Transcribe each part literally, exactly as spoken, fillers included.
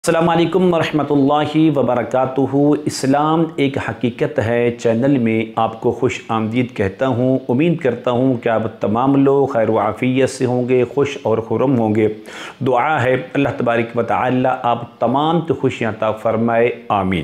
अस्सलाम वालेकुम रहमतुल्लाहि व बरकातुहू। इस्लाम एक हकीकत है चैनल में आपको खुश आमदीद कहता हूँ। उम्मीद करता हूँ कि आप तमाम लोग खैर व आफ़ियत से होंगे, खुश और खुर्रम होंगे। दुआ है अल्लाह तबारक व तआला आप तमाम की खुशियाँ अता फ़रमाए, आमीन।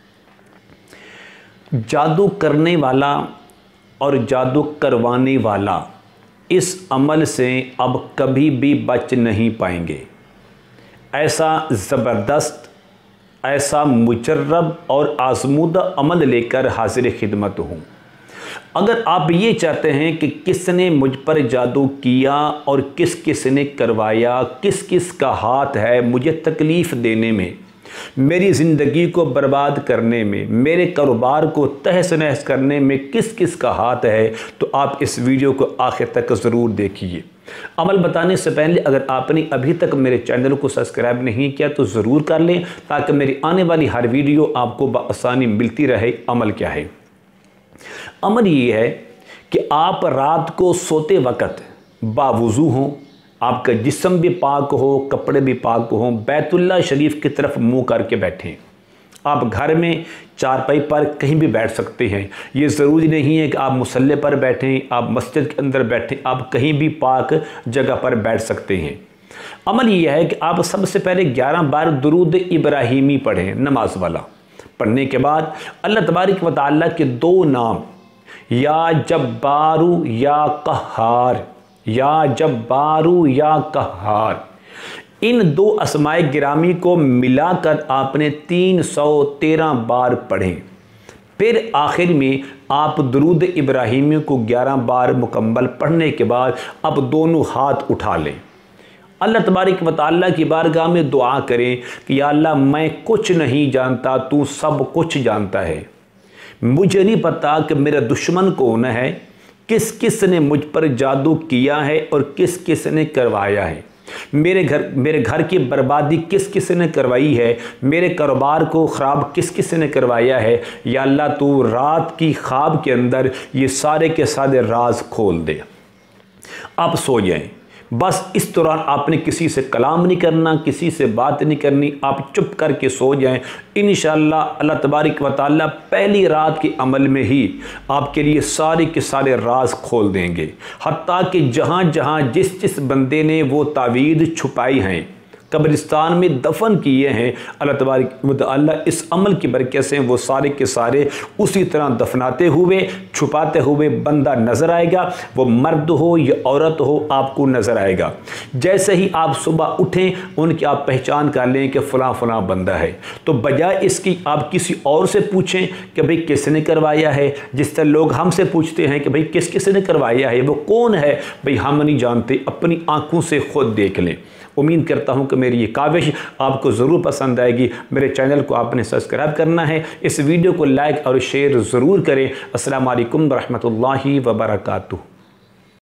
जादू करने वाला और जादू करवाने वाला इस अमल से अब कभी भी बच नहीं पाएंगे। ऐसा ज़बरदस्त, ऐसा मुजर्रब और आज़मूदा अमल लेकर हाजिर खिदमत हूँ। अगर आप ये चाहते हैं कि किसने मुझ पर जादू किया और किस किस ने करवाया, किस किस का हाथ है मुझे तकलीफ़ देने में, मेरी ज़िंदगी को बर्बाद करने में, मेरे कारोबार को तहस नहस करने में किस किस का हाथ है, तो आप इस वीडियो को आखिर तक ज़रूर देखिए। अमल बताने से पहले अगर आपने अभी तक मेरे चैनल को सब्सक्राइब नहीं किया तो ज़रूर कर लें, ताकि मेरी आने वाली हर वीडियो आपको बआसानी मिलती रहे। अमल क्या है? अमल ये है कि आप रात को सोते वक़्त बावुज़ू हों, आपका जिस्म भी पाक हो, कपड़े भी पाक हों, बैतुल्लाह शरीफ की तरफ मुँह करके बैठें। आप घर में चारपाई पर कहीं भी बैठ सकते हैं। ये ज़रूरी नहीं है कि आप मुसल्ले पर बैठें, आप मस्जिद के अंदर बैठें, आप कहीं भी पाक जगह पर बैठ सकते हैं। अमल ये है कि आप सबसे पहले ग्यारह बार दुरूद इब्राहीमी पढ़ें, नमाज वाला। पढ़ने के बाद अल्लाह तबारक व तआला के दो नाम, या जब्बारू या कहार, या जब्बारू या कहार, इन दो अस्माए गिरामी को मिलाकर आपने तीन सौ तेरह बार पढ़ें। फिर आखिर में आप दुरूद इब्राहीमी को ग्यारह बार मुकम्मल पढ़ने के बाद अब दोनों हाथ उठा लें, अल्लाह तबारक व तआला की बारगाह में दुआ करें कि या अल्लाह मैं कुछ नहीं जानता, तू सब कुछ जानता है। मुझे नहीं पता कि मेरा दुश्मन कौन है, किस किस ने मुझ पर जादू किया है और किस किस ने करवाया है, मेरे घर मेरे घर की बर्बादी किस किस ने करवाई है, मेरे कारोबार को ख़राब किस किस ने करवाया है। या अल्लाह तू रात की ख्वाब के अंदर ये सारे के सारे राज खोल दे। आप सो जाएं। बस इस दौरान आपने किसी से कलाम नहीं करना, किसी से बात नहीं करनी, आप चुप करके सो जाएं। इंशाअल्लाह अल्लाह तबारक व तआला पहली रात के अमल में ही आपके लिए सारे के सारे राज खोल देंगे। हत्ता कि जहाँ जहाँ जिस जिस बंदे ने वो तावीज़ छुपाई हैं, कब्रिस्तान में दफन किए हैं, अल्लाह तबारक व तआला इस अमल की बरकत से वो सारे के सारे उसी तरह दफनाते हुए, छुपाते हुए बंदा नज़र आएगा। वो मर्द हो या औरत हो, आपको नज़र आएगा। जैसे ही आप सुबह उठें उनकी आप पहचान कर लें कि फ़लाँ फ़लाँ बंदा है। तो बजाय इसकी आप किसी और से पूछें कि भाई किसने करवाया है। जिस तरह लोग हमसे पूछते हैं कि भाई किस किस ने करवाया है, वो कौन है, भाई हम नहीं जानते, अपनी आँखों से ख़ुद देख लें। उम्मीद करता हूं कि मेरी ये काविश आपको ज़रूर पसंद आएगी। मेरे चैनल को आपने सब्सक्राइब करना है, इस वीडियो को लाइक और शेयर ज़रूर करें। अस्सलाम वालेकुम रहमतुल्लाहि व बरकातुहू।